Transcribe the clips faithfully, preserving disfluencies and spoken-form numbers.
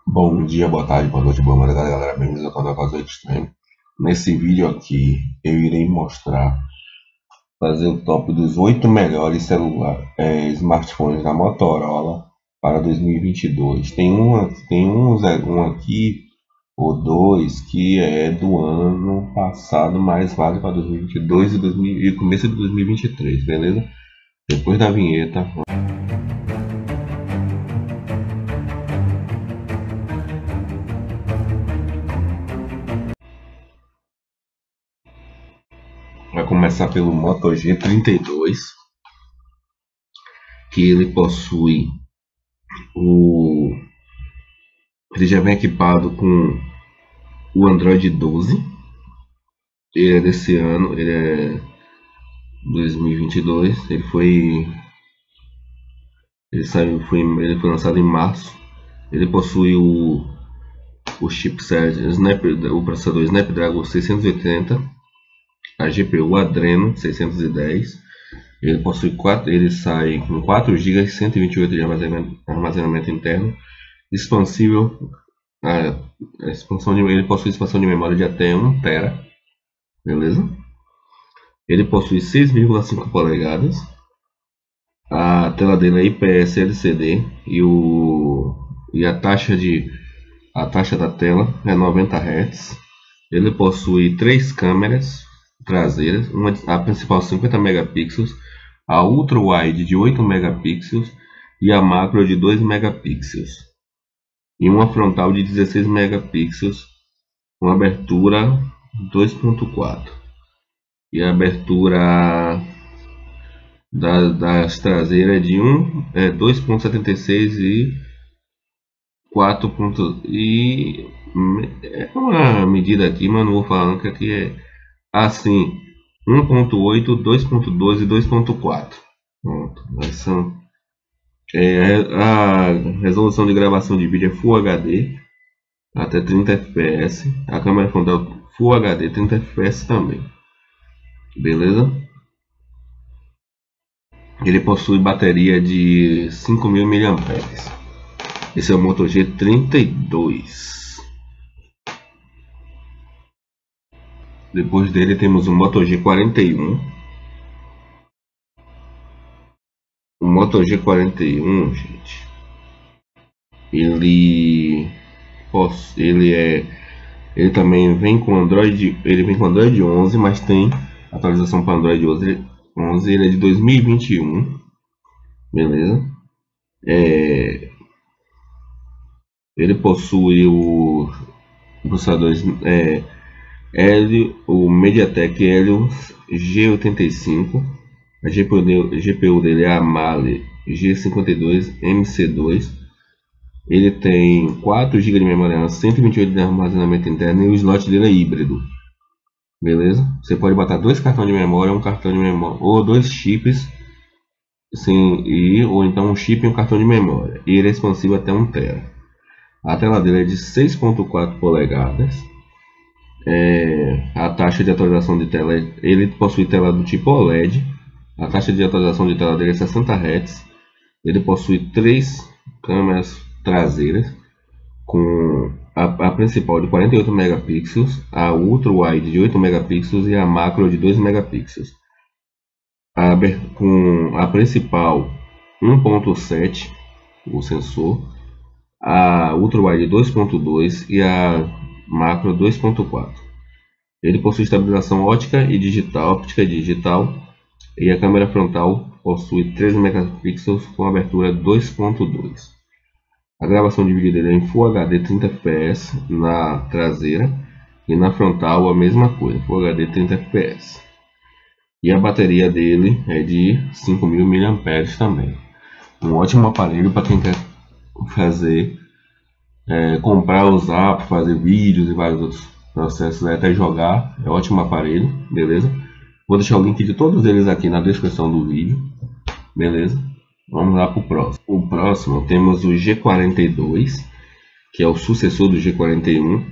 Bom dia, boa tarde, boa noite, boa madrugada, galera. Bem-vindos ao canal Caso Extreme. Nesse vídeo aqui, eu irei mostrar, fazer o top dos oito melhores celular, é, smartphones da Motorola para dois mil e vinte e dois. Tem um, tem um, um aqui, ou dois, que é do ano passado, mas vale para dois mil e vinte e dois e, dois mil, e começo de dois mil e vinte e três, beleza? Depois da vinheta, vai começar pelo Moto G trinta e dois, que ele possui o ele já vem equipado com o Android doze. Ele é desse ano, ele é dois mil e vinte e dois. Ele foi ele saiu, foi, ele foi lançado em março. Ele possui o, o chipset Snap, o processador Snapdragon seiscentos e oitenta, a G P U Adreno seiscentos e dez. Ele possui quatro, ele sai com quatro gigas, cento e vinte e oito de armazenamento, armazenamento interno, expansível. A, a expansão de, ele possui expansão de memória de até um tera, beleza? Ele possui seis vírgula cinco polegadas, a tela dele é I P S L C D e, o, e a taxa de a taxa da tela é noventa hertz. Ele possui três câmeras traseiras, uma, a principal cinquenta megapixels, a ultra wide de oito megapixels e a macro de dois megapixels, e uma frontal de dezesseis megapixels com abertura dois ponto quatro, e a abertura da, das traseiras de um, é, dois ponto setenta e seis e quatro. E é uma medida aqui, mas não vou falar que aqui é assim: um ponto oito, dois ponto doze e dois ponto quatro. Pronto, são, é, a resolução de gravação de vídeo é Full H D até trinta F P S. A câmera frontal Full H D trinta F P S também, beleza? Ele possui bateria de cinco mil miliampères. Esse é o Moto G trinta e dois. Depois dele temos o Moto G quarenta e um. O Moto G quarenta e um, gente, ele ele é ele também vem com Android, ele vem com Android onze, mas tem atualização para Android onze. Ele é de dois mil e vinte e um, beleza? É, ele possui o processador é, Helio, o MediaTek Helio G oitenta e cinco. A G P U, G P U dele é a Mali G cinquenta e dois M C dois. Ele tem quatro gigas de memória RAM, cento e vinte e oito de armazenamento interno, e o slot dele é híbrido, beleza? Você pode botar dois cartões de memória, um cartão de memória, ou dois chips, sim, e, ou então um chip e um cartão de memória. E ele é expansível até um tera. A tela dele é de seis ponto quatro polegadas. É, a taxa de atualização de tela, ele possui tela do tipo O L E D. A taxa de atualização de tela dele é sessenta hertz. Ele possui três câmeras traseiras, com a, a principal de quarenta e oito megapixels, a ultra wide de oito megapixels e a macro de dois megapixels. A, com a principal um ponto sete, o sensor, a ultra wide dois ponto dois e a macro dois ponto quatro. Ele possui estabilização ótica e digital, óptica e digital, e a câmera frontal possui treze megapixels com abertura dois ponto dois. A gravação de vídeo dele é em Full H D trinta F P S na traseira, e na frontal a mesma coisa, Full H D trinta F P S. E a bateria dele é de cinco mil miliampères também. Um ótimo aparelho para quem quer fazer, é, comprar, usar para fazer vídeos e vários outros processos, até jogar. É um ótimo aparelho, beleza? Vou deixar o link de todos eles aqui na descrição do vídeo, beleza? Vamos lá para o próximo. O próximo temos o G quarenta e dois, que é o sucessor do G quarenta e um.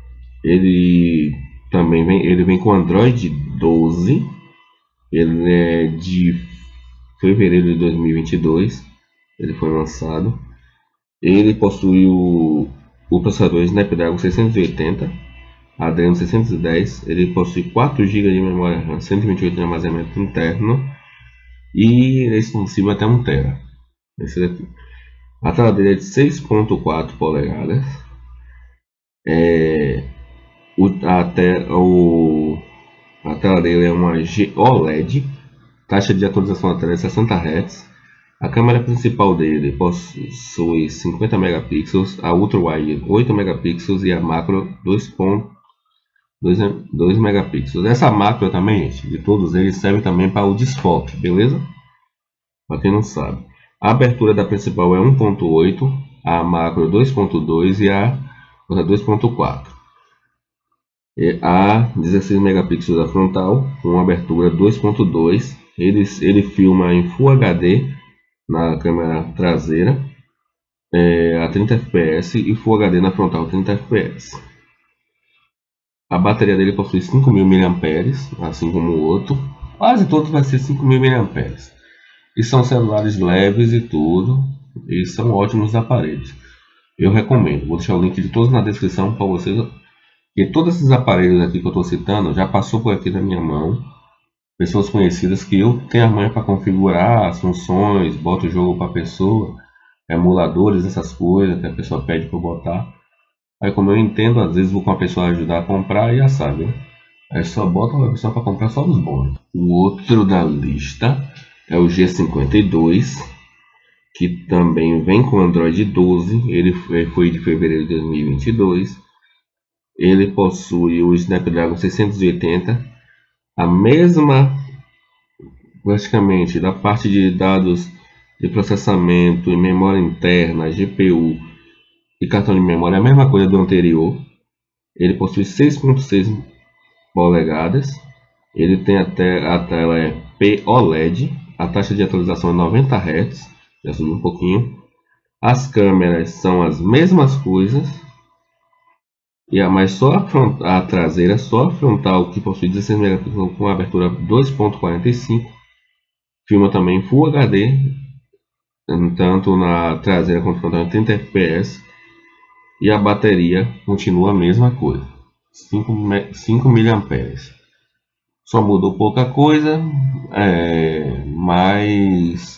Ele também vem, ele vem com Android doze. Ele é de fevereiro de dois mil e vinte e dois. Ele foi lançado. Ele possui o, o processador Snapdragon seiscentos e oitenta, Adreno seiscentos e dez. Ele possui quatro gigas de memória RAM, cento e vinte e oito de armazenamento interno e é expansível até um tera. Esse daqui. A tela dele é de seis ponto quatro polegadas. É, o, a, te, o, a tela dele é uma O L E D. Taxa de atualização da tela é sessenta hertz. A câmera principal dele possui cinquenta megapixels, a ultra-wide oito megapixels e a macro dois megapixels. Essa macro também, gente, de todos eles, serve também para o desfoque, beleza? Para quem não sabe. A abertura da principal é um ponto oito, a macro dois ponto dois e a outra dois ponto quatro. E a dezesseis megapixels da frontal, com abertura dois ponto dois. Ele, ele filma em Full H D na câmera traseira é, a trinta F P S e Full H D na frontal trinta F P S. A bateria dele possui cinco mil miliampères, assim como o outro. Quase todos vai ser cinco mil miliampères. E são celulares leves e tudo. E são ótimos aparelhos. Eu recomendo. Vou deixar o link de todos na descrição para vocês. E todos esses aparelhos aqui que eu estou citando já passou por aqui na minha mão. Pessoas conhecidas que eu tenho a manha para configurar as funções, boto o jogo para a pessoa, emuladores, essas coisas que a pessoa pede para eu botar. Aí como eu entendo, às vezes vou com a pessoa ajudar a comprar e já sabe, né? Aí só bota a pessoa para comprar só os bons. O outro da lista é o G cinquenta e dois, que também vem com Android doze. Ele foi de fevereiro de dois mil e vinte e dois. Ele possui o Snapdragon seiscentos e oitenta, a mesma, praticamente, da parte de dados de processamento e memória interna, G P U e cartão de memória, a mesma coisa do anterior. Ele possui seis ponto seis polegadas. Ele tem até a tela é P O L E D. A taxa de atualização é noventa hertz. Já subiu um pouquinho. As câmeras são as mesmas coisas. E a mais só a, front, a traseira, só a frontal, que possui dezesseis megapixels com abertura dois ponto quarenta e cinco. Filma também Full H D, tanto na traseira quanto na frontal, trinta F P S. E a bateria continua a mesma coisa, cinco miliampères. Só mudou pouca coisa, é, mas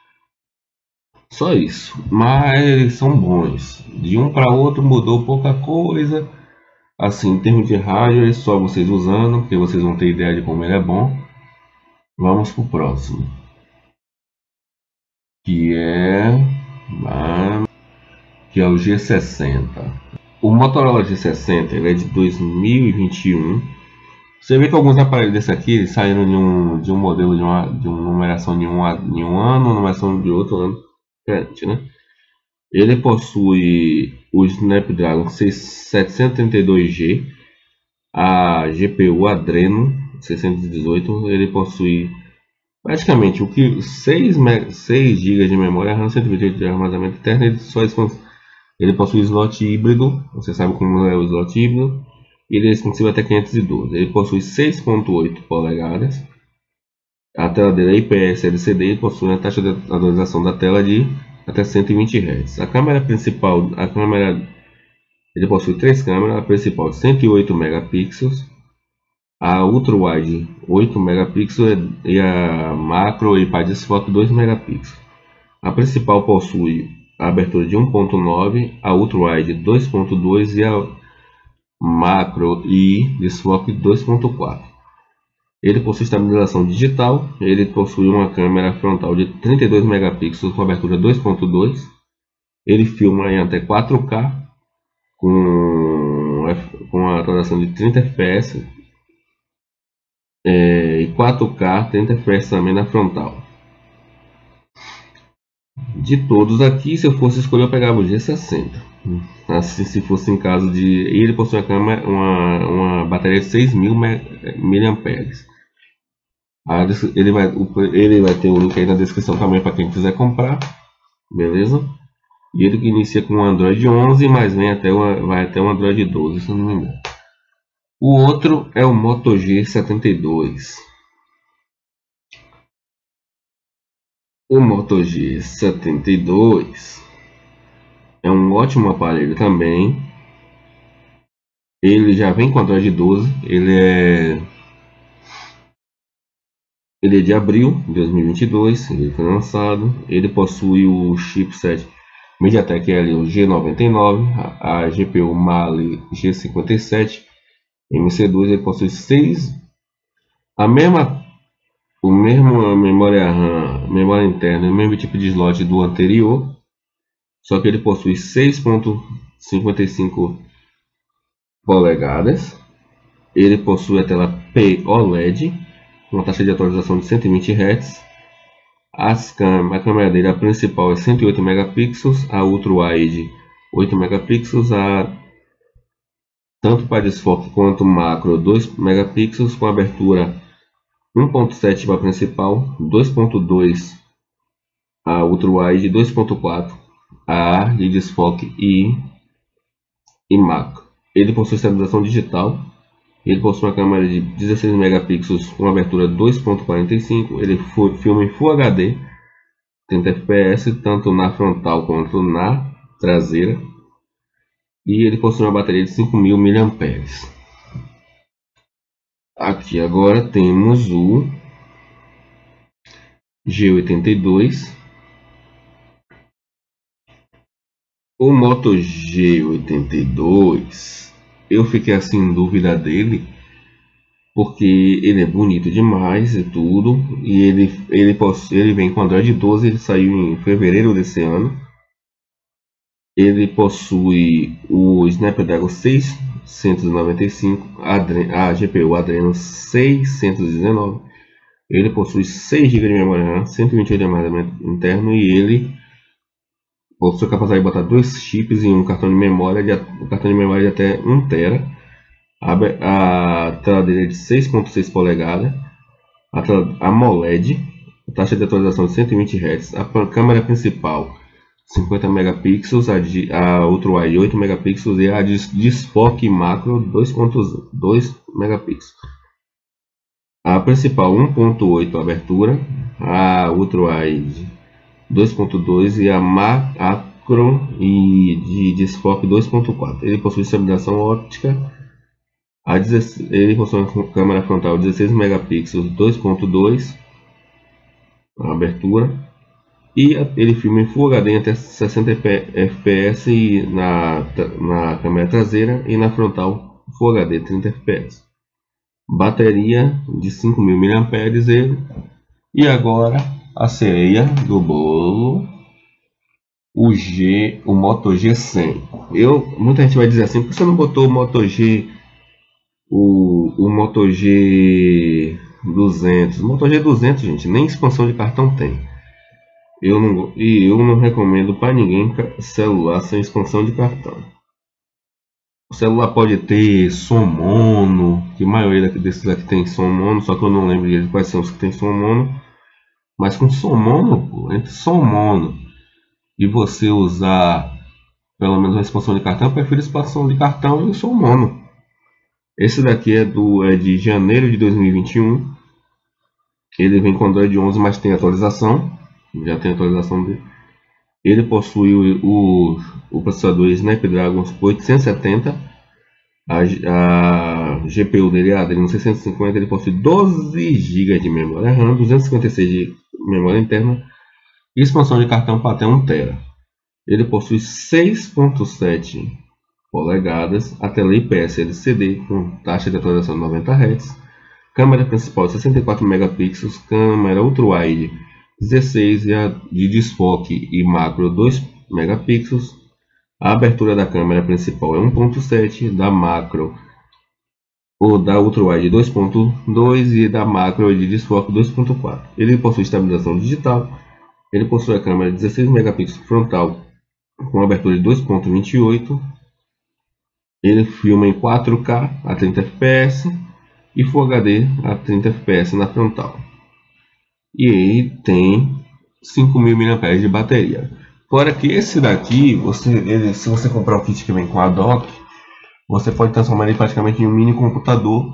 só isso. Mas eles são bons. De um para outro mudou pouca coisa. Assim, em termos de hardware, é só vocês usando, porque vocês vão ter ideia de como ele é bom. Vamos para o próximo, que é que é o G sessenta. O Motorola G sessenta ele é de dois mil e vinte e um. Você vê que alguns aparelhos desse aqui saíram de um, de um modelo de uma, de uma numeração de um, de um ano, numeração de outro ano diferente, né? Ele possui o Snapdragon setecentos e trinta e dois G, a G P U Adreno seiscentos e dezoito. Ele possui praticamente o que seis gigas de memória RAM, cento e vinte e oito de armazenamento interno. Ele, só ele possui slot híbrido, você sabe como é o slot híbrido. Ele é expansível até quinhentos e doze. Ele possui seis ponto oito polegadas. A tela dele é I P S L C D e possui a taxa de atualização da tela de até cento e vinte hertz. A câmera principal, a câmera, ele possui três câmeras. A principal cento e oito megapixels, a ultra wide oito megapixels e a macro e para desfoque dois megapixels. A principal possui a abertura de um ponto nove, a ultra wide dois ponto dois e a macro e desfoque dois ponto quatro. Ele possui estabilização digital. Ele possui uma câmera frontal de trinta e dois megapixels com abertura dois ponto dois. Ele filma em até quatro K com, com a atualização de trinta F P S é, e quatro K trinta F P S também na frontal. De todos aqui, se eu fosse escolher, eu pegava o G sessenta. Assim, se fosse em caso de... Ele possui uma, câmera, uma, uma bateria de seis mil miliampères. Ele vai, ele vai ter o link aí na descrição também para quem quiser comprar. Beleza? E ele que inicia com o Android onze, mas vem até o, vai até o Android doze, se eu não me engano. O outro é o Moto G setenta e dois. O Moto G setenta e dois é um ótimo aparelho também. Ele já vem com Android doze, ele é ele é de abril de dois mil e vinte e dois, ele foi lançado. Ele possui o chipset MediaTek Helio G noventa e nove, a, a G P U Mali G cinquenta e sete, M C dois. Ele possui seis, a mesma o mesmo memória RAM, memória interna, o mesmo tipo de slot do anterior, só que ele possui seis ponto cinquenta e cinco polegadas. Ele possui a tela P O L E D com uma taxa de atualização de cento e vinte hertz. As câmeras, a câmera dele, a principal, é cento e oito megapixels, a ultra-wide oito megapixels, a tanto para desfoque quanto macro dois megapixels, com abertura um ponto sete para a principal, dois ponto dois a ultra-wide, dois ponto quatro a de desfoque e, e macro. Ele possui estabilização digital. Ele possui uma câmera de dezesseis megapixels com abertura dois ponto quarenta e cinco. Ele filma em Full H D, trinta F P S, tanto na frontal quanto na traseira. E ele possui uma bateria de cinco mil miliampères. Aqui agora temos o G oitenta e dois. O Moto G oitenta e dois, eu fiquei assim em dúvida dele, porque ele é bonito demais e tudo, e ele, ele, ele vem com Android doze, ele saiu em fevereiro desse ano. Ele possui o Snapdragon seiscentos e noventa e cinco, a G P U Adreno seiscentos e dezenove. Ele possui seis gigas de memória RAM, cento e vinte e oito de armazenamento interno, e ele possui a capacidade de botar dois chips em um cartão de memória, de, um cartão de memória de até um tera. A, a tela dele é de seis ponto seis polegadas, a tela AMOLED, a taxa de atualização de cento e vinte hertz, a câmera principal cinquenta megapixels, a, a ultra-wide oito megapixels e a de desfoque macro dois ponto dois megapixels. A principal um ponto oito abertura, a ultra-wide dois ponto dois e a macro e de desfoque dois ponto quatro. Ele possui estabilização óptica. A dezesseis, ele possui uma câmera frontal dezesseis megapixels dois ponto dois abertura, e ele filma em Full H D até sessenta F P S na, na câmera traseira, e na frontal Full H D trinta F P S. Bateria de cinco mil miliampères ele. E agora a cereja do bolo, o G, o Moto G cem. Eu, muita gente vai dizer assim: por que você não botou o Moto G, o, o Moto G duzentos? O Moto G duzentos, gente, nem expansão de cartão tem. Eu não, e eu não recomendo para ninguém celular sem expansão de cartão. O celular pode ter som mono, que a maioria desses aqui tem som mono, só que eu não lembro de quais são os que tem som mono. Mas com som mono, pô, entre som mono e você usar pelo menos uma expansão de cartão, eu prefiro a expansão de cartão e o som mono. Esse daqui é, do, é de janeiro de dois mil e vinte e um. Ele vem com Android onze, mas tem atualização. Já tem atualização dele. Ele possui o, o, o processador Snapdragon oitocentos e setenta. A, a G P U dele é a Adreno seiscentos e cinquenta. Ele possui doze gigas de memória RAM, duzentos e cinquenta e seis de memória interna e expansão de cartão para até um tera. Ele possui seis ponto sete polegadas, a tela I P S L C D com taxa de atualização de noventa hertz, câmera principal de sessenta e quatro megapixels, câmera ultra-wide dezesseis e a de desfoque e macro dois megapixels. A abertura da câmera principal é um ponto sete, da macro ou da ultra-wide dois ponto dois e da macro de desfoque dois ponto quatro. Ele possui estabilização digital. Ele possui a câmera de dezesseis megapixels frontal com abertura de dois ponto vinte e oito. Ele filma em quatro K a trinta F P S e Full H D a trinta F P S na frontal. E ele tem cinco mil miliampères de bateria. Fora que esse daqui, você, ele, se você comprar o kit que vem com a dock, você pode transformar ele praticamente em um mini computador.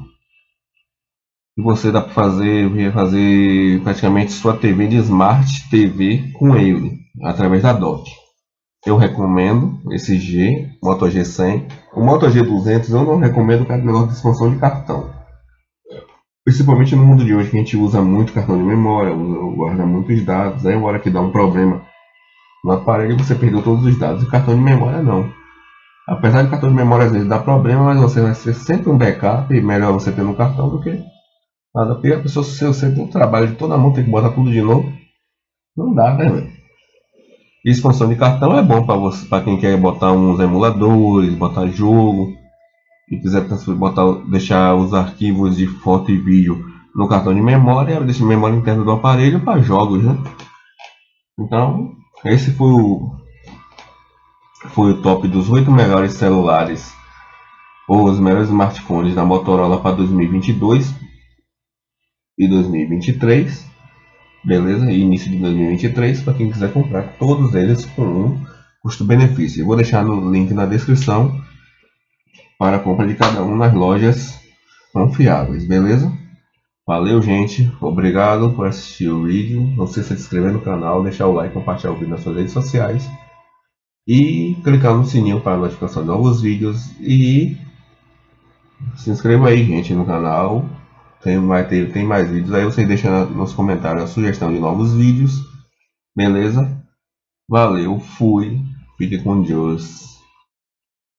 E você dá para fazer, fazer praticamente sua T V de Smart T V com ele, através da dock. eu recomendo esse G, Moto G cem. O Moto G duzentos eu não recomendo por causa do negócio de expansão de cartão. Principalmente no mundo de hoje, que a gente usa muito cartão de memória, usa, guarda muitos dados. Aí, uma hora que dá um problema no aparelho, você perdeu todos os dados. E cartão de memória não. Apesar de cartão de memória às vezes dar problema, mas você vai ter sempre um backup. E melhor você ter no cartão do que nada. Porque a pessoa, se você tem um trabalho de toda mão, tem que botar tudo de novo. Não dá, né, velho? Expansão de cartão é bom para você, para quem quer botar uns emuladores, botar jogo, e quiser botar, deixar os arquivos de foto e vídeo no cartão de memória, deixa a memória interna do aparelho para jogos, né? Então, esse foi o, foi o top dos oito melhores celulares ou os melhores smartphones da Motorola para dois mil e vinte e dois e dois mil e vinte e três. Beleza? Início de dois mil e vinte e três, para quem quiser comprar todos eles com um custo-benefício. Eu vou deixar no link na descrição para a compra de cada um nas lojas confiáveis, beleza? Valeu, gente. Obrigado por assistir o vídeo. Não se esqueça de se inscrever no canal, deixar o like, compartilhar o vídeo nas suas redes sociais e clicar no sininho para a notificação de novos vídeos. E se inscreva aí, gente, no canal. Tem, vai ter, tem mais vídeos aí, vocês deixam nos comentários a sugestão de novos vídeos. Beleza? Valeu, fui. Fique com Deus.